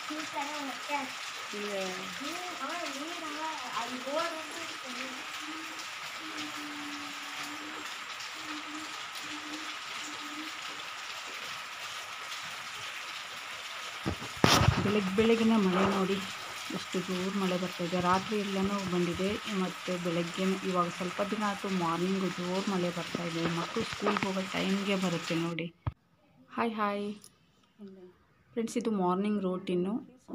ಬೆಳಗ್ಗೆನೆ ಮಳೆ ನೋಡಿ ಎಷ್ಟು ಜೋರು ಮಳೆ ಬರ್ತಾಯಿದೆ. ರಾತ್ರಿ ಎಲ್ಲನೂ ಬಂದಿದೆ ಮತ್ತು ಬೆಳಗ್ಗೆ ಇವಾಗ ಸ್ವಲ್ಪ ದಿನ ಆಯಿತು ಮಾರ್ನಿಂಗು ಜೋರು ಮಳೆ ಬರ್ತಾಯಿದೆ. ಮಕ್ಕಳು ಸ್ಕೂಲ್ಗೆ ಹೋಗೋ ಟೈಮ್ಗೆ ಬರುತ್ತೆ ನೋಡಿ. ಹಾಯ್ ಫ್ರೆಂಡ್ಸ್, ಇದು ಮಾರ್ನಿಂಗ್ ರೋಟೀನು.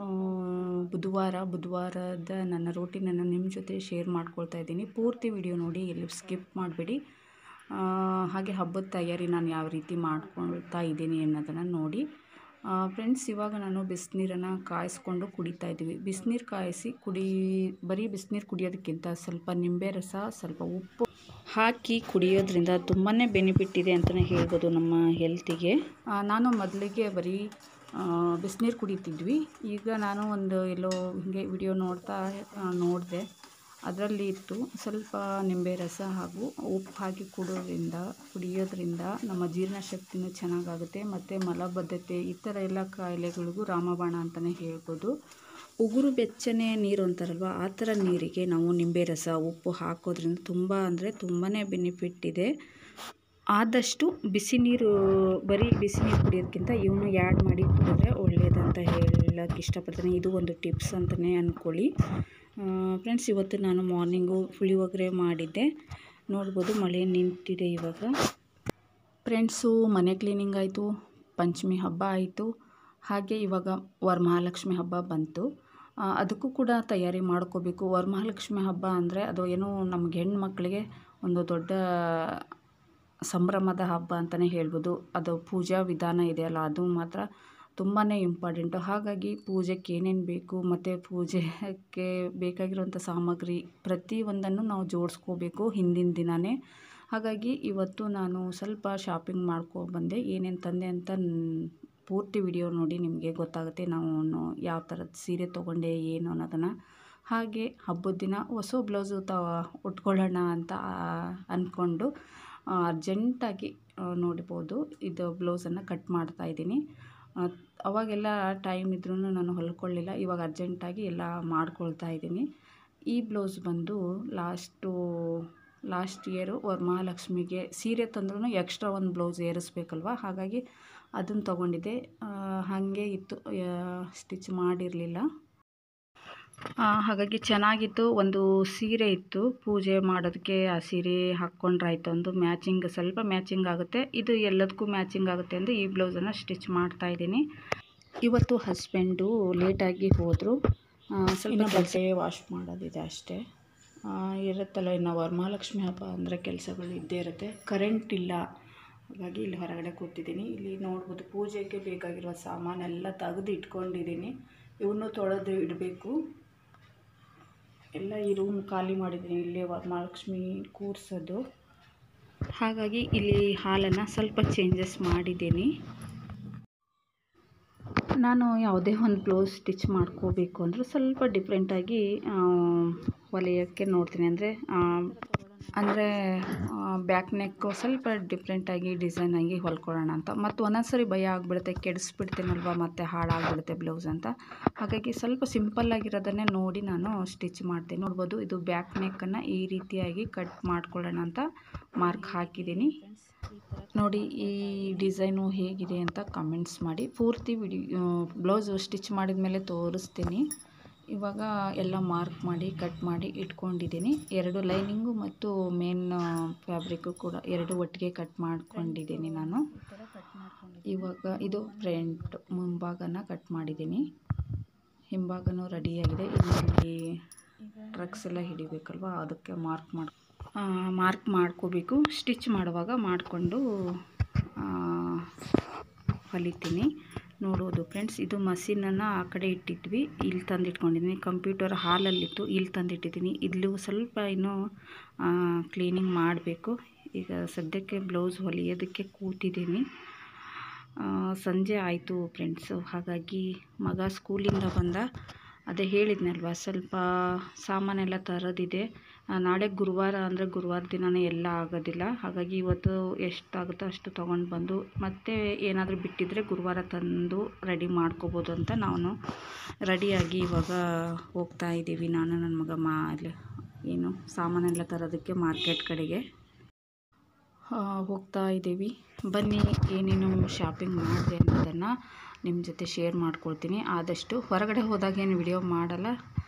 ಬುಧವಾರದ ನನ್ನ ರೋಟೀನನ್ನು ನಿಮ್ಮ ಜೊತೆ ಶೇರ್ ಮಾಡ್ಕೊಳ್ತಾ ಇದ್ದೀನಿ. ಪೂರ್ತಿ ವಿಡಿಯೋ ನೋಡಿ, ಎಲ್ಲೂ ಸ್ಕಿಪ್ ಮಾಡಬೇಡಿ. ಹಾಗೆ ಹಬ್ಬದ ತಯಾರಿ ನಾನು ಯಾವ ರೀತಿ ಮಾಡ್ಕೊಳ್ತಾ ಇದ್ದೀನಿ ಅನ್ನೋದನ್ನು ನೋಡಿ. ಫ್ರೆಂಡ್ಸ್, ಇವಾಗ ನಾನು ಬಿಸಿನೀರನ್ನು ಕಾಯಿಸ್ಕೊಂಡು ಕುಡಿತಾ ಇದ್ದೀವಿ. ಬಿಸಿನೀರು ಕಾಯಿಸಿ ಬರೀ ಬಿಸಿನೀರು ಕುಡಿಯೋದಕ್ಕಿಂತ ಸ್ವಲ್ಪ ನಿಂಬೆ ರಸ, ಸ್ವಲ್ಪ ಉಪ್ಪು ಹಾಕಿ ಕುಡಿಯೋದ್ರಿಂದ ತುಂಬಾ ಬೆನಿಫಿಟ್ ಇದೆ ಅಂತಲೇ ಹೇಳ್ಬೋದು ನಮ್ಮ ಹೆಲ್ತಿಗೆ. ನಾನು ಮೊದಲಿಗೆ ಬರೀ ಬಿಸಿನೀರು ಕುಡಿತಿದ್ವಿ. ಈಗ ನಾನು ಒಂದು ಎಲ್ಲೋ ಹೀಗೆ ವಿಡಿಯೋ ನೋಡಿದೆ, ಅದರಲ್ಲಿ ಇತ್ತು ಸ್ವಲ್ಪ ನಿಂಬೆ ರಸ ಹಾಗೂ ಉಪ್ಪು ಹಾಕಿ ಕುಡಿಯೋದ್ರಿಂದ ನಮ್ಮ ಜೀರ್ಣಶಕ್ತಿನೂ ಚೆನ್ನಾಗಾಗುತ್ತೆ ಮತ್ತು ಮಲಬದ್ಧತೆ ಈ ಥರ ಎಲ್ಲ ಕಾಯಿಲೆಗಳಿಗೂ ರಾಮಬಾಣ ಅಂತಲೇ ಹೇಳ್ಬೋದು. ಉಗುರು ಬೆಚ್ಚನೆ ನೀರು ಅಂತಾರಲ್ವ, ಆ ಥರ ನೀರಿಗೆ ನಾವು ನಿಂಬೆ ರಸ ಉಪ್ಪು ಹಾಕೋದ್ರಿಂದ ತುಂಬಾ ಬೆನಿಫಿಟ್ ಇದೆ. ಆದಷ್ಟು ಬರೀ ಬಿಸಿ ನೀರು ಕುಡಿಯೋದಕ್ಕಿಂತ ಇವನು ಆ್ಯಡ್ ಮಾಡಿ ಕುಡಿದ್ರೆ ಒಳ್ಳೆಯದಂತ ಹೇಳೋಕ್ಕೆ ಇಷ್ಟಪಡ್ತೀನಿ. ಇದು ಒಂದು ಟಿಪ್ಸ್ ಅಂತಲೇ ಅಂದ್ಕೊಳ್ಳಿ. ಫ್ರೆಂಡ್ಸ್, ಇವತ್ತು ನಾನು ಮಾರ್ನಿಂಗು ಪುಳಿಯೋಗರೆ ಮಾಡಿದ್ದೆ. ನೋಡ್ಬೋದು ಮಳೆ ನಿಂತಿದೆ ಇವಾಗ. ಫ್ರೆಂಡ್ಸು, ಮನೆ ಕ್ಲೀನಿಂಗ್ ಆಯಿತು, ಪಂಚಮಿ ಹಬ್ಬ ಆಯಿತು, ಹಾಗೆ ಇವಾಗ ವರಮಹಾಲಕ್ಷ್ಮಿ ಹಬ್ಬ ಬಂತು. ಅದಕ್ಕೂ ಕೂಡ ತಯಾರಿ ಮಾಡ್ಕೋಬೇಕು. ವರಮಹಾಲಕ್ಷ್ಮಿ ಹಬ್ಬ ಅಂದರೆ ಅದು ಏನೋ ನಮಗೆ ಹೆಣ್ಮಕ್ಳಿಗೆ ಒಂದು ದೊಡ್ಡ ಸಂಭ್ರಮದ ಹಬ್ಬ ಅಂತಲೇ ಹೇಳ್ಬೋದು. ಅದು ಪೂಜಾ ವಿಧಾನ ಇದೆಯಲ್ಲ, ಅದು ಮಾತ್ರ ತುಂಬಾ ಇಂಪಾರ್ಟೆಂಟು. ಹಾಗಾಗಿ ಪೂಜೆಗೆ ಏನೇನು ಬೇಕು ಮತ್ತು ಪೂಜೆಗೆ ಬೇಕಾಗಿರುವಂಥ ಸಾಮಗ್ರಿ ಪ್ರತಿಯೊಂದನ್ನು ನಾವು ಜೋಡಿಸ್ಕೋಬೇಕು ಹಿಂದಿನ ದಿನವೇ. ಹಾಗಾಗಿ ಇವತ್ತು ನಾನು ಸ್ವಲ್ಪ ಶಾಪಿಂಗ್ ಮಾಡ್ಕೊಬಂದೆ. ಏನೇನು ತಂದೆ ಅಂತ ಪೂರ್ತಿ ವಿಡಿಯೋ ನೋಡಿ ನಿಮಗೆ ಗೊತ್ತಾಗುತ್ತೆ. ನಾನು ಯಾವ ಥರದ ಸೀರೆ ತೊಗೊಂಡೆ ಏನು ಅನ್ನೋದನ್ನು. ಹಾಗೆ ಹಬ್ಬದ ದಿನ ಹೊಸ ಬ್ಲೌಸು ಉಟ್ಕೊಳ್ಳೋಣ ಅಂತ ಅಂದ್ಕೊಂಡು ಅರ್ಜೆಂಟಾಗಿ ನೋಡ್ಬೋದು ಇದು ಬ್ಲೌಸನ್ನು ಕಟ್ ಮಾಡ್ತಾಯಿದ್ದೀನಿ. ಅವಾಗೆಲ್ಲ ಟೈಮ್ ಇದ್ರೂ ನಾನು ಹೊಲ್ಕೊಳ್ಳಿಲ್ಲ. ಇವಾಗ ಅರ್ಜೆಂಟಾಗಿ ಎಲ್ಲ ಮಾಡ್ಕೊಳ್ತಾ ಇದ್ದೀನಿ. ಈ ಬ್ಲೌಸ್ ಬಂದು ಲಾಸ್ಟ್ ಇಯರು ವರಮಹಾಲಕ್ಷ್ಮಿಗೆ ಸೀರೆ ತಂದ್ರೂ ಎಕ್ಸ್ಟ್ರಾ ಒಂದು ಬ್ಲೌಸ್ ಏರಿಸ್ಬೇಕಲ್ವ, ಹಾಗಾಗಿ ಅದನ್ನು ತೊಗೊಂಡಿದ್ದೆ. ಹಾಗೆ ಇತ್ತು, ಸ್ಟಿಚ್ ಮಾಡಿರಲಿಲ್ಲ. ಹಾಗಾಗಿ ಚೆನ್ನಾಗಿತ್ತು. ಒಂದು ಸೀರೆ ಇತ್ತು, ಪೂಜೆ ಮಾಡೋದಕ್ಕೆ ಆ ಸೀರೆ ಹಾಕ್ಕೊಂಡ್ರಾಯ್ತು. ಒಂದು ಸ್ವಲ್ಪ ಮ್ಯಾಚಿಂಗ್ ಆಗುತ್ತೆ, ಇದು ಎಲ್ಲದಕ್ಕೂ ಮ್ಯಾಚಿಂಗ್ ಆಗುತ್ತೆ ಎಂದು ಈ ಬ್ಲೌಸನ್ನು ಸ್ಟಿಚ್ ಮಾಡ್ತಾಯಿದ್ದೀನಿ. ಇವತ್ತು ಹಸ್ಬೆಂಡು ಲೇಟಾಗಿ ಹೋದರು. ಸ್ವಲ್ಪ ಬಟ್ಟೆ ವಾಶ್ ಮಾಡೋದಿದೆ ಅಷ್ಟೇ. ಇರುತ್ತಲ್ಲ, ಇನ್ನು ವರಮಹಾಲಕ್ಷ್ಮಿ ಹಬ್ಬ ಅಂದರೆ ಕೆಲಸಗಳು ಇದ್ದೇ ಇರುತ್ತೆ. ಕರೆಂಟ್ ಇಲ್ಲ, ಹಾಗಾಗಿ ಇಲ್ಲಿ ಹೊರಗಡೆ ಕೂತಿದ್ದೀನಿ. ಇಲ್ಲಿ ನೋಡ್ಬೋದು ಪೂಜೆಗೆ ಬೇಕಾಗಿರುವ ಸಾಮಾನೆಲ್ಲ ತೆಗೆದು ಇಟ್ಕೊಂಡಿದ್ದೀನಿ. ಇವನು ತೊಳೆದು ಇಡಬೇಕು. ಎಲ್ಲ ಈ ರೂಮ್ ಖಾಲಿ ಮಾಡಿದ್ದೀನಿ, ಇಲ್ಲಿ ವರಮಹಾಲಕ್ಷ್ಮಿ ಕೂರಿಸೋದು. ಹಾಗಾಗಿ ಇಲ್ಲಿ ಹಾಲನ್ನು ಸ್ವಲ್ಪ ಚೇಂಜಸ್ ಮಾಡಿದ್ದೀನಿ. ನಾನು ಯಾವುದೇ ಒಂದು ಬ್ಲೌಸ್ ಸ್ಟಿಚ್ ಮಾಡ್ಕೋಬೇಕು ಅಂದರೂ ಸ್ವಲ್ಪ ಡಿಫ್ರೆಂಟಾಗಿ ಹೊಲಿಯೋಕ್ಕೆ ನೋಡ್ತೀನಿ. ಅಂದರೆ ಬ್ಯಾಕ್ ನೆಕ್ಕು ಸ್ವಲ್ಪ ಡಿಫ್ರೆಂಟಾಗಿ ಡಿಸೈನಾಗಿ ಹೊಲ್ಕೊಳ್ಳೋಣ ಅಂತ. ಮತ್ತು ಒಂದೊಂದ್ಸರಿ ಭಯ ಆಗಿಬಿಡುತ್ತೆ, ಕೆಡಿಸ್ಬಿಡ್ತೀನಲ್ವ ಮತ್ತು ಹಾಳಾಗಿಬಿಡುತ್ತೆ ಬ್ಲೌಸ್ ಅಂತ. ಹಾಗಾಗಿ ಸ್ವಲ್ಪ ಸಿಂಪಲ್ಲಾಗಿರೋದನ್ನೇ ನೋಡಿ ನಾನು ಸ್ಟಿಚ್ ಮಾಡ್ತೀನಿ. ನೋಡ್ಬೋದು, ಇದು ಬ್ಯಾಕ್ ನೆಕ್ಕನ್ನು ಈ ರೀತಿಯಾಗಿ ಕಟ್ ಮಾಡ್ಕೊಳ್ಳೋಣ ಅಂತ ಮಾರ್ಕ್ ಹಾಕಿದ್ದೀನಿ. ನೋಡಿ ಈ ಡಿಸೈನು ಹೇಗಿದೆ ಅಂತ ಕಮೆಂಟ್ಸ್ ಮಾಡಿ. ಪೂರ್ತಿ ಬ್ಲೌಸು ಸ್ಟಿಚ್ ಮಾಡಿದ ಮೇಲೆ ತೋರಿಸ್ತೀನಿ. ಇವಾಗ ಎಲ್ಲ ಮಾರ್ಕ್ ಮಾಡಿ ಕಟ್ ಮಾಡಿ ಇಟ್ಕೊಂಡಿದ್ದೀನಿ. 2 ಲೈನಿಂಗು ಮತ್ತು ಮೇನ್ ಫ್ಯಾಬ್ರಿಕ್ಕು ಕೂಡ 2 ಒಟ್ಟಿಗೆ ಕಟ್ ಮಾಡ್ಕೊಂಡಿದ್ದೀನಿ ನಾನು. ಇವಾಗ ಇದು ಫ್ರಂಟ್ ಮುಂಭಾಗನ ಕಟ್ ಮಾಡಿದ್ದೀನಿ, ಹಿಂಭಾಗನೂ ರೆಡಿಯಾಗಿದೆ. ಇಲ್ಲಿ ಟ್ರಕ್ಸ್ ಎಲ್ಲ ಹಿಡಿಬೇಕಲ್ವ, ಅದಕ್ಕೆ ಮಾರ್ಕ್ ಮಾಡ್ಕೋಬೇಕು. ಸ್ಟಿಚ್ ಮಾಡುವಾಗ ಮಾಡಿಕೊಂಡು ಹೊಲಿತೀನಿ. ನೋಡೋದು ಫ್ರೆಂಡ್ಸ್, ಇದು ಮಷೀನನ್ನು ಆ ಕಡೆ ಇಟ್ಟಿದ್ವಿ, ಇಲ್ಲಿ ತಂದಿಟ್ಕೊಂಡಿದ್ದೀನಿ. ಕಂಪ್ಯೂಟರ್ ಹಾಲಲ್ಲಿತ್ತು, ಇಲ್ಲಿ ತಂದಿಟ್ಟಿದ್ದೀನಿ. ಇಲ್ಲೂ ಸ್ವಲ್ಪ ಇನ್ನೂ ಕ್ಲೀನಿಂಗ್ ಮಾಡಬೇಕು. ಈಗ ಸದ್ಯಕ್ಕೆ ಬ್ಲೌಸ್ ಹೊಲಿಯೋದಕ್ಕೆ ಕೂತಿದ್ದೀನಿ. ಸಂಜೆ ಆಯಿತು ಫ್ರೆಂಡ್ಸು. ಹಾಗಾಗಿ ಮಗ ಸ್ಕೂಲಿಂದ ಬಂದ, ಅದೇ ಹೇಳಿದ್ನಲ್ವ ಸ್ವಲ್ಪ ಸಾಮಾನೆಲ್ಲ ತರೋದಿದೆ. ನಾಳೆ ಗುರುವಾರ ಅಂದರೆ ಗುರುವಾರ ದಿನವೇ ಎಲ್ಲ ಆಗೋದಿಲ್ಲ. ಹಾಗಾಗಿ ಇವತ್ತು ಎಷ್ಟಾಗುತ್ತೋ ಅಷ್ಟು ತೊಗೊಂಡು ಬಂದು ಮತ್ತೆ ಏನಾದರೂ ಬಿಟ್ಟಿದ್ದರೆ ಗುರುವಾರ ತಂದು ರೆಡಿ ಮಾಡ್ಕೋಬೋದು ಅಂತ ನಾನು ರೆಡಿಯಾಗಿ ಇವಾಗ ಹೋಗ್ತಾ ಇದ್ದೀವಿ. ನಾನು ನನ್ನ ಮಗ ಏನು ಸಾಮಾನೆಲ್ಲ ತರೋದಕ್ಕೆ ಮಾರ್ಕೆಟ್ ಕಡೆಗೆ ಹೋಗ್ತಾ ಇದ್ದೀವಿ. ಬನ್ನಿ ಏನೇನು ಶಾಪಿಂಗ್ ಮಾಡಿದೆ ಅನ್ನೋದನ್ನು ನಿಮ್ಮ ಜೊತೆ ಶೇರ್ ಮಾಡ್ಕೊಳ್ತೀನಿ. ಆದಷ್ಟು ಹೊರಗಡೆ ಹೋದಾಗ ಏನು ವಿಡಿಯೋ ಮಾಡಲ್ಲ.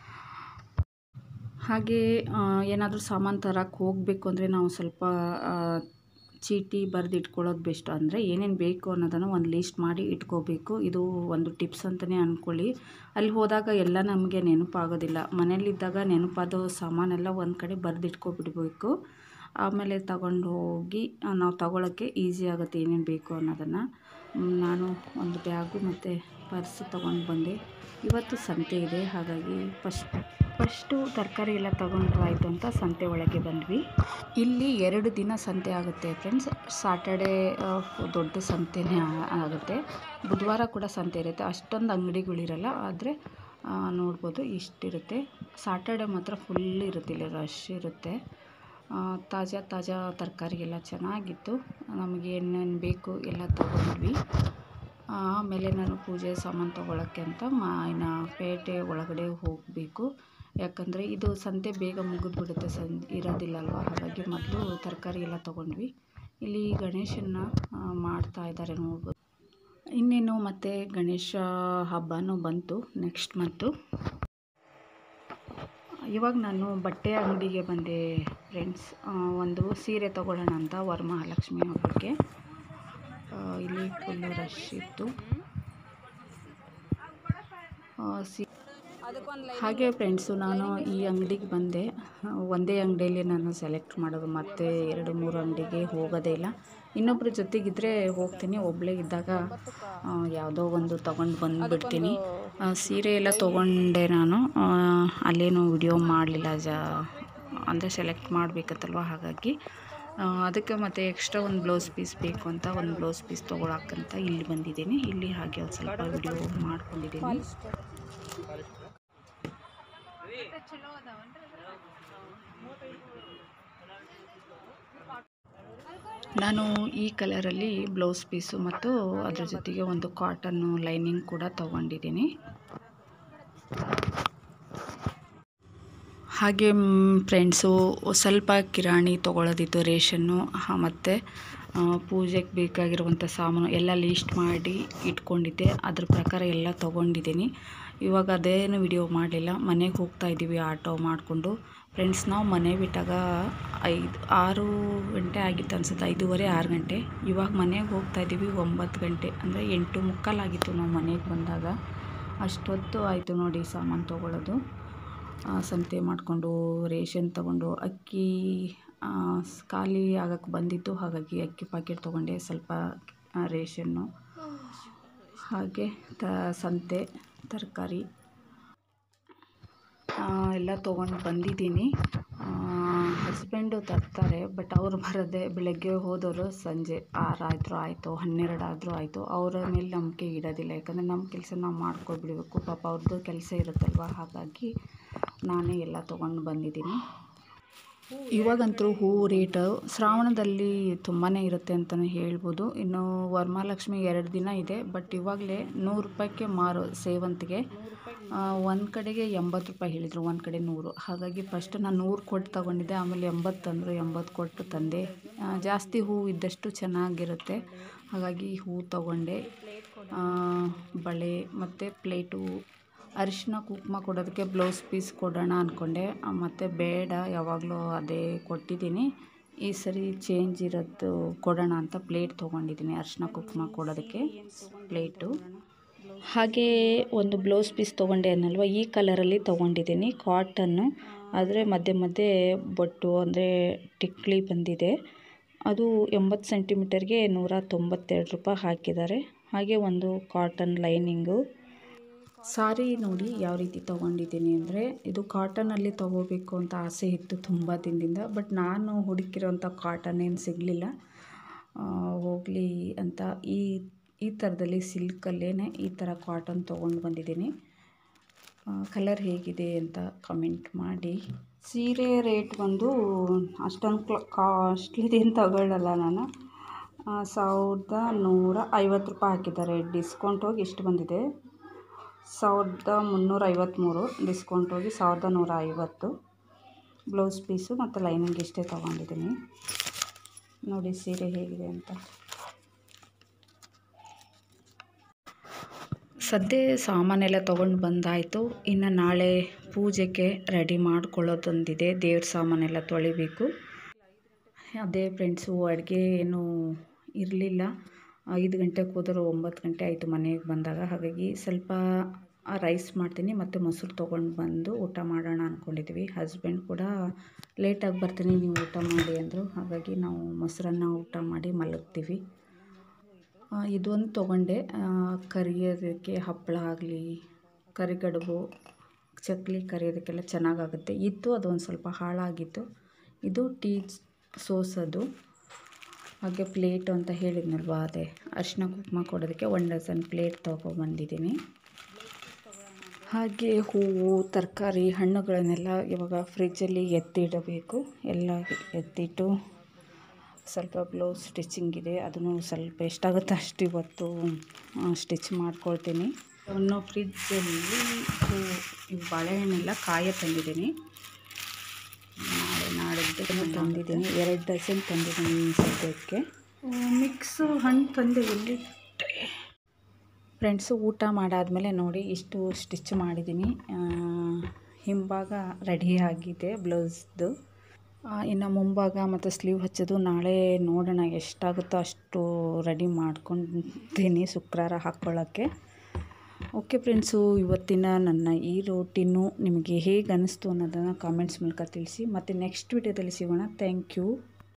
ಹಾಗೆ ಏನಾದರೂ ಸಾಮಾನು ತರಕ್ಕೆ ಹೋಗಬೇಕು ಅಂದರೆ ನಾವು ಸ್ವಲ್ಪ ಚೀಟಿ ಬರೆದು ಇಟ್ಕೊಳ್ಳೋದು ಬೆಸ್ಟ್. ಅಂದರೆ ಏನೇನು ಬೇಕು ಅನ್ನೋದನ್ನು ಒಂದು ಲೀಸ್ಟ್ ಮಾಡಿ ಇಟ್ಕೋಬೇಕು. ಇದು ಒಂದು ಟಿಪ್ಸ್ ಅಂತಲೇ ಅಂದ್ಕೊಳ್ಳಿ. ಅಲ್ಲಿ ಹೋದಾಗ ಎಲ್ಲ ನಮಗೆ ನೆನಪಾಗೋದಿಲ್ಲ. ಮನೇಲಿದ್ದಾಗ ನೆನಪಾದ ಸಾಮಾನೆಲ್ಲ ಒಂದು ಕಡೆ ಬರೆದಿಟ್ಕೊಬಿಡ್ಬೇಕು. ಆಮೇಲೆ ತಗೊಂಡು ಹೋಗಿ ನಾವು ತಗೊಳ್ಳೋಕ್ಕೆ ಈಸಿ ಆಗುತ್ತೆ ಏನೇನು ಬೇಕು ಅನ್ನೋದನ್ನು. ನಾನು ಒಂದು ಬ್ಯಾಗು ಮತ್ತು ಪರ್ಸು ತೊಗೊಂಡು ಬಂದೆ. ಇವತ್ತು ಸಂತೆ ಇದೆ, ಹಾಗಾಗಿ ಫಸ್ಟು ತರಕಾರಿ ಎಲ್ಲ ತೊಗೊಂಡ್ರಾಯ್ತು ಅಂತ ಸಂತೆ ಒಳಗೆ ಬಂದ್ವಿ. ಇಲ್ಲಿ 2 ದಿನ ಸಂತೆ ಆಗುತ್ತೆ ಫ್ರೆಂಡ್ಸ್. ಸಾಟರ್ಡೆ ದೊಡ್ಡ ಸಂತೆನೇ ಆಗುತ್ತೆ, ಬುಧವಾರ ಕೂಡ ಸಂತೆ ಇರುತ್ತೆ. ಅಷ್ಟೊಂದು ಅಂಗಡಿಗಳಿರಲ್ಲ, ಆದರೆ ನೋಡ್ಬೋದು ಇಷ್ಟಿರುತ್ತೆ. ಸಾಟರ್ಡೆ ಮಾತ್ರ ಫುಲ್ ಇರುತ್ತೆ, ಇಲ್ಲಿ ರಶ್ ಇರುತ್ತೆ. ತಾಜಾ ತರಕಾರಿ ಎಲ್ಲ ಚೆನ್ನಾಗಿತ್ತು. ನಮಗೆ ಏನೇನು ಬೇಕು ಎಲ್ಲ ತೊಗೊಂಡ್ವಿ. ಆಮೇಲೆ ನಾನು ಪೂಜೆ ಸಾಮಾನು ತೊಗೊಳಕ್ಕೆ ಅಂತ ಪೇಟೆ ಒಳಗಡೆ ಹೋಗಬೇಕು. ಯಾಕಂದರೆ ಇದು ಸಂತೆ ಬೇಗ ಮುಗಿದ್ಬಿಡುತ್ತೆ, ಇರೋದಿಲ್ಲ ಅಲ್ವಾ. ಹಾಗಾಗಿ ಮೊದಲು ತರಕಾರಿ ಎಲ್ಲ ತೊಗೊಂಡ್ವಿ. ಇಲ್ಲಿ ಗಣೇಶನ್ನ ಮಾಡ್ತಾ ಇದ್ದಾರೆ ನೋಡ್ಬೋದು. ಇನ್ನೇನು ಮತ್ತು ಗಣೇಶ ಹಬ್ಬನೂ ಬಂತು ನೆಕ್ಸ್ಟ್ ಮಂತು. ಇವಾಗ ನಾನು ಬಟ್ಟೆ ಅಂಗಡಿಗೆ ಬಂದೆ ಫ್ರೆಂಡ್ಸ್. ಒಂದು ಸೀರೆ ತೊಗೊಳ್ಳೋಣ ಅಂತ ವರಮಹಾಲಕ್ಷ್ಮಿ ಹಬ್ಬಕ್ಕೆ. ಇಲ್ಲಿ ಫುಲ್ಲು ರಶ್ ಇತ್ತು. ಹಾಗೆ ಫ್ರೆಂಡ್ಸು ನಾನು ಈ ಅಂಗಡಿಗೆ ಬಂದೆ. ಒಂದೇ ಅಂಗಡಿಯಲ್ಲಿ ನಾನು ಸೆಲೆಕ್ಟ್ ಮಾಡೋದು, ಮತ್ತು 2-3 ಅಂಗಡಿಗೆ ಹೋಗೋದೇ ಇಲ್ಲ. ಇನ್ನೊಬ್ಬರ ಜೊತೆಗಿದ್ದರೆ ಹೋಗ್ತೀನಿ, ಒಬ್ಬಳೇ ಇದ್ದಾಗ ಯಾವುದೋ ಒಂದು ತೊಗೊಂಡು ಬಂದುಬಿಡ್ತೀನಿ. ಸೀರೆ ಎಲ್ಲ ತೊಗೊಂಡೆ ನಾನು. ಅಲ್ಲೇನು ವಿಡಿಯೋ ಮಾಡಲಿಲ್ಲ, ಅಂದರೆ ಸೆಲೆಕ್ಟ್ ಮಾಡಬೇಕತ್ತಲ್ವ. ಹಾಗಾಗಿ ಅದಕ್ಕೆ ಮತ್ತು ಎಕ್ಸ್ಟ್ರಾ ಒಂದು ಬ್ಲೌಸ್ ಪೀಸ್ ಬೇಕು ಅಂತ ಒಂದು ಬ್ಲೌಸ್ ಪೀಸ್ ತೊಗೊಳಕ್ಕಂತ ಇಲ್ಲಿ ಬಂದಿದ್ದೀನಿ. ಇಲ್ಲಿ ಹಾಗೆ ಒಂದು ಸ್ವಲ್ಪ ವಿಡಿಯೋ ಮಾಡ್ಕೊಂಡಿದ್ದೀನಿ. ನಾನು ಈ ಕಲರಲ್ಲಿ ಬ್ಲೌಸ್ ಪೀಸು ಮತ್ತು ಅದ್ರ ಜೊತೆಗೆ ಒಂದು ಕಾಟನ್ನು ಲೈನಿಂಗ್ ಕೂಡ ತೊಗೊಂಡಿದ್ದೀನಿ. ಹಾಗೆ ಫ್ರೆಂಡ್ಸು ಸ್ವಲ್ಪ ಕಿರಾಣಿ ತೊಗೊಳ್ಳೋದಿತ್ತು, ರೇಷನ್ನು ಮತ್ತು ಪೂಜೆಗೆ ಬೇಕಾಗಿರುವಂಥ ಸಾಮಾನು ಎಲ್ಲ ಲೀಸ್ಟ್ ಮಾಡಿ ಇಟ್ಕೊಂಡಿದ್ದೆ. ಅದ್ರ ಪ್ರಕಾರ ಎಲ್ಲ ತೊಗೊಂಡಿದ್ದೀನಿ. ಇವಾಗ ಅದೇನು ವಿಡಿಯೋ ಮಾಡಲಿಲ್ಲ. ಮನೆಗೆ ಹೋಗ್ತಾ ಇದ್ದೀವಿ ಆಟೋ ಮಾಡಿಕೊಂಡು. ಫ್ರೆಂಡ್ಸ್ ನಾವು ಮನೆ ಬಿಟ್ಟಾಗ 6 ಗಂಟೆ ಆಗಿತ್ತು ಅನ್ಸುತ್ತೆ, 5:30-6 ಗಂಟೆ. ಇವಾಗ ಮನೆಗೆ ಹೋಗ್ತಾ ಇದ್ದೀವಿ 9 ಗಂಟೆ, ಅಂದರೆ 8:45 ಆಗಿತ್ತು ನಾವು ಮನೆಗೆ ಬಂದಾಗ. ಅಷ್ಟೊತ್ತು ಆಯಿತು ನೋಡಿ ಸಾಮಾನು ತೊಗೊಳ್ಳೋದು. ಸಂತೆ ಮಾಡಿಕೊಂಡು ರೇಷನ್ ತೊಗೊಂಡು, ಅಕ್ಕಿ ಖಾಲಿ ಆಗಕ್ಕೆ ಬಂದಿತ್ತು, ಹಾಗಾಗಿ ಅಕ್ಕಿ ಪ್ಯಾಕೆಟ್ ತೊಗೊಂಡೆ, ಸ್ವಲ್ಪ ರೇಷನ್ನು. ಹಾಗೆ ಸಂತೆ ತರಕಾರಿ ಎಲ್ಲ ತೊಗೊಂಡು ಬಂದಿದ್ದೀನಿ. ಹಸ್ಬೆಂಡು ತರ್ತಾರೆ, ಬಟ್ ಅವರು ಬರೋದೇ ಬೆಳಗ್ಗೆ ಹೋದವರು ಸಂಜೆ 6 ಆಯಿತು 12 ಆಯಿತು. ಅವರ ಮೇಲೆ ನಂಬಿಕೆ ಇಡೋದಿಲ್ಲ, ಯಾಕಂದರೆ ನಮ್ಮ ಕೆಲಸ ನಾವು ಮಾಡ್ಕೊಬಿಡಬೇಕು. ಪಾಪ ಅವ್ರದ್ದು ಕೆಲಸ ಇರುತ್ತಲ್ವ, ಹಾಗಾಗಿ ನಾನೇ ಎಲ್ಲ ತೊಗೊಂಡು ಬಂದಿದ್ದೀನಿ. ಇವಾಗಂತೂ ಹೂವು ರೇಟು ಶ್ರಾವಣದಲ್ಲಿ ತುಂಬಾ ಇರುತ್ತೆ ಅಂತಲೇ ಹೇಳ್ಬೋದು. ಇನ್ನು ವರಮಹಾಲಕ್ಷ್ಮಿ 2 ದಿನ ಇದೆ, ಬಟ್ ಇವಾಗಲೇ 100 ರೂಪಾಯಿಗೆ ಮಾರು ಸೇವಂತಿಗೆ. ಒಂದು ಕಡೆಗೆ 80 ರೂಪಾಯಿ ಹೇಳಿದರು, ಒಂದು ಕಡೆ 100. ಹಾಗಾಗಿ ಫಸ್ಟ್ ನಾನು 100 ಕೊಟ್ಟು ತೊಗೊಂಡಿದ್ದೆ, ಆಮೇಲೆ 80 ಅಂದರು, 80 ಕೊಟ್ಟು ತಂದೆ. ಜಾಸ್ತಿ ಹೂವು ಇದ್ದಷ್ಟು ಚೆನ್ನಾಗಿರುತ್ತೆ, ಹಾಗಾಗಿ ಹೂವು ತೊಗೊಂಡೆ. ಬಳೆ ಮತ್ತು ಪ್ಲೇಟು, ಅರಿಶಿನ ಕುಂಕುಮ ಕೊಡೋದಕ್ಕೆ ಬ್ಲೌಸ್ ಪೀಸ್ ಕೊಡೋಣ ಅಂದ್ಕೊಂಡೆ, ಮತ್ತು ಬೇಡ ಯಾವಾಗಲೂ ಅದೇ ಕೊಟ್ಟಿದ್ದೀನಿ, ಈ ಸರಿ ಚೇಂಜ್ ಇರೋದು ಕೊಡೋಣ ಅಂತ ಪ್ಲೇಟ್ ತೊಗೊಂಡಿದ್ದೀನಿ. ಅರಿಶಿನ ಕುಂಕುಮ ಕೊಡೋದಕ್ಕೆ ಪ್ಲೇಟು. ಹಾಗೇ ಒಂದು ಬ್ಲೌಸ್ ಪೀಸ್ ತೊಗೊಂಡೆ ಅನ್ನಲ್ವ, ಈ ಕಲರಲ್ಲಿ ತೊಗೊಂಡಿದ್ದೀನಿ, ಕಾಟನ್ನು. ಆದರೆ ಮಧ್ಯೆ ಬೊಟ್ಟು ಅಂದರೆ ಟಿಕ್ಲಿ ಬಂದಿದೆ. ಅದು 80 ಸೆಂಟಿಮೀಟರ್ಗೆ 192 ರೂಪಾಯಿ ಹಾಕಿದ್ದಾರೆ. ಹಾಗೆ ಒಂದು ಕಾಟನ್ ಲೈನಿಂಗು. ಸಾರಿ ನೋಡಿ ಯಾವ ರೀತಿ ತೊಗೊಂಡಿದ್ದೀನಿ ಅಂದರೆ, ಇದು ಕಾಟನಲ್ಲಿ ತೊಗೋಬೇಕು ಅಂತ ಆಸೆ ಇತ್ತು ತುಂಬ ದಿನದಿಂದ, ಬಟ್ ನಾನು ಹುಡುಕಿರೋಂಥ ಕಾಟನ್ ಏನು ಸಿಗಲಿಲ್ಲ. ಹೋಗಲಿ ಅಂತ ಈ ಥರದಲ್ಲಿ ಸಿಲ್ಕಲ್ಲೇ ಈ ಥರ ಕಾಟನ್ ತೊಗೊಂಡು ಬಂದಿದ್ದೀನಿ. ಕಲರ್ ಹೇಗಿದೆ ಅಂತ ಕಮೆಂಟ್ ಮಾಡಿ. ಸೀರೆ ರೇಟ್ ಬಂದು ಅಷ್ಟೊಂದು ಕಾಸ್ಟ್ಲಿದೇನು ತಗೊಳ್ಳಲ್ಲ ನಾನು. 1150 ರೂಪಾಯಿ ಹಾಕಿದ್ದಾರೆ. ಡಿಸ್ಕೌಂಟ್ ಹೋಗಿ ಇಷ್ಟು ಬಂದಿದೆ, 1353. ಡಿಸ್ಕೌಂಟ್ ಹೋಗಿ 1150. ಬ್ಲೌಸ್ ಪೀಸು ಮತ್ತು ಲೈನಿಂಗ್ ಇಷ್ಟೇ ತೊಗೊಂಡಿದ್ದೀನಿ. ನೋಡಿ ಸೀರೆ ಹೇಗಿದೆ ಅಂತ. ಸದ್ಯ ಸಾಮಾನೆಲ್ಲ ತೊಗೊಂಡು ಬಂದಾಯಿತು. ಇನ್ನು ನಾಳೆ ಪೂಜೆಗೆ ರೆಡಿ ಮಾಡ್ಕೊಳ್ಳೋದೊಂದಿದೆ. ದೇವ್ರ ಸಾಮಾನೆಲ್ಲ ತೊಳಿಬೇಕು. ಅದೇ ಫ್ರೆಂಡ್ಸು, ಅಡುಗೆ ಏನೂ ಇರಲಿಲ್ಲ. 5 ಗಂಟೆಗೆ ಹೋದರೂ 9 ಗಂಟೆ ಆಯಿತು ಮನೆಗೆ ಬಂದಾಗ. ಹಾಗಾಗಿ ಸ್ವಲ್ಪ ರೈಸ್ ಮಾಡ್ತೀನಿ ಮತ್ತು ಮೊಸರು ತೊಗೊಂಡು ಬಂದು ಊಟ ಮಾಡೋಣ ಅಂದ್ಕೊಂಡಿದ್ವಿ. ಹಸ್ಬೆಂಡ್ ಕೂಡ ಲೇಟಾಗಿ ಬರ್ತೀನಿ, ನೀವು ಊಟ ಮಾಡಿ ಅಂದರು. ಹಾಗಾಗಿ ನಾವು ಮೊಸರನ್ನ ಊಟ ಮಾಡಿ ಮಲಗ್ತೀವಿ. ಇದೊಂದು ತೊಗೊಂಡೆ, ಕರಿಯೋದಕ್ಕೆ ಹಪ್ಪಳ ಆಗಲಿ, ಕರಿಗಡುಬು, ಚಕ್ಲಿ ಕರಿಯೋದಕ್ಕೆಲ್ಲ ಚೆನ್ನಾಗಾಗುತ್ತೆ. ಇತ್ತು, ಅದೊಂದು ಸ್ವಲ್ಪ ಹಾಳಾಗಿತ್ತು. ಇದು ಟೀ ಸೋಸೋದು. ಹಾಗೆ ಪ್ಲೇಟು ಅಂತ ಹೇಳಿದ್ನಲ್ವ, ಅದೇ ಅರಿಶಿನ ಕುಂಕುಮ ಕೊಡೋದಕ್ಕೆ 1 ಡಜನ್ ಪ್ಲೇಟ್ ತೊಗೊಬಂದಿದ್ದೀನಿ. ಹಾಗೆ ಹೂವು, ತರಕಾರಿ, ಹಣ್ಣುಗಳನ್ನೆಲ್ಲ ಇವಾಗ ಫ್ರಿಜ್ಜಲ್ಲಿ ಎತ್ತಿಡಬೇಕು. ಎಲ್ಲ ಎತ್ತಿಟ್ಟು ಸ್ವಲ್ಪ ಬ್ಲೌಸ್ ಸ್ಟಿಚಿಂಗ್ ಇದೆ, ಅದನ್ನು ಸ್ವಲ್ಪ ಎಷ್ಟಾಗುತ್ತೆ ಅಷ್ಟು ಇವತ್ತು ಸ್ಟಿಚ್ ಮಾಡ್ಕೊಳ್ತೀನಿ. ಇನ್ನು ಫ್ರಿಜ್ಜಲ್ಲಿ ಈ ಬಾಳೆಹಣ್ಣೆಲ್ಲ ಕಾಯ ತಂದಿದ್ದೀನಿ. ನಾಡಿದ್ದು ತಂದಿದ್ದೀನಿ, 2 ಡಜನ್ ತಂದಿದ್ದೀನಿ ಸದ್ಯಕ್ಕೆ. ಮಿಕ್ಸು ಹಣ್ಣು ತಂದೆ ಎಲ್ಲಿಟ್ಟೆ ಫ್ರೆಂಡ್ಸು. ಊಟ ಮಾಡಾದಮೇಲೆ ನೋಡಿ ಇಷ್ಟು ಸ್ಟಿಚ್ ಮಾಡಿದ್ದೀನಿ. ಹಿಂಭಾಗ ರೆಡಿ ಆಗಿದೆ ಬ್ಲೌಸ್ದು. ಇನ್ನು ಮುಂಭಾಗ ಮತ್ತು ಸ್ಲೀವ್ ಹಚ್ಚೋದು ನಾಳೆ ನೋಡೋಣ, ಎಷ್ಟಾಗುತ್ತೋ ಅಷ್ಟು ರೆಡಿ ಮಾಡ್ಕೊತೀನಿ ಶುಕ್ರವಾರ ಹಾಕ್ಕೊಳ್ಳೋಕ್ಕೆ. ಓಕೆ ಫ್ರೆಂಡ್ಸು, ಇವತ್ತಿನ ನನ್ನ ಈ ರೂಟೀನು ನಿಮಗೆ ಹೇಗೆ ಅನ್ನಿಸ್ತು ಅನ್ನೋದನ್ನು ಕಾಮೆಂಟ್ಸ್ ಮೂಲಕ ತಿಳಿಸಿ. ಮತ್ತು ನೆಕ್ಸ್ಟ್ ವಿಡಿಯೋದಲ್ಲಿ ಸಿಗೋಣ. Thank you.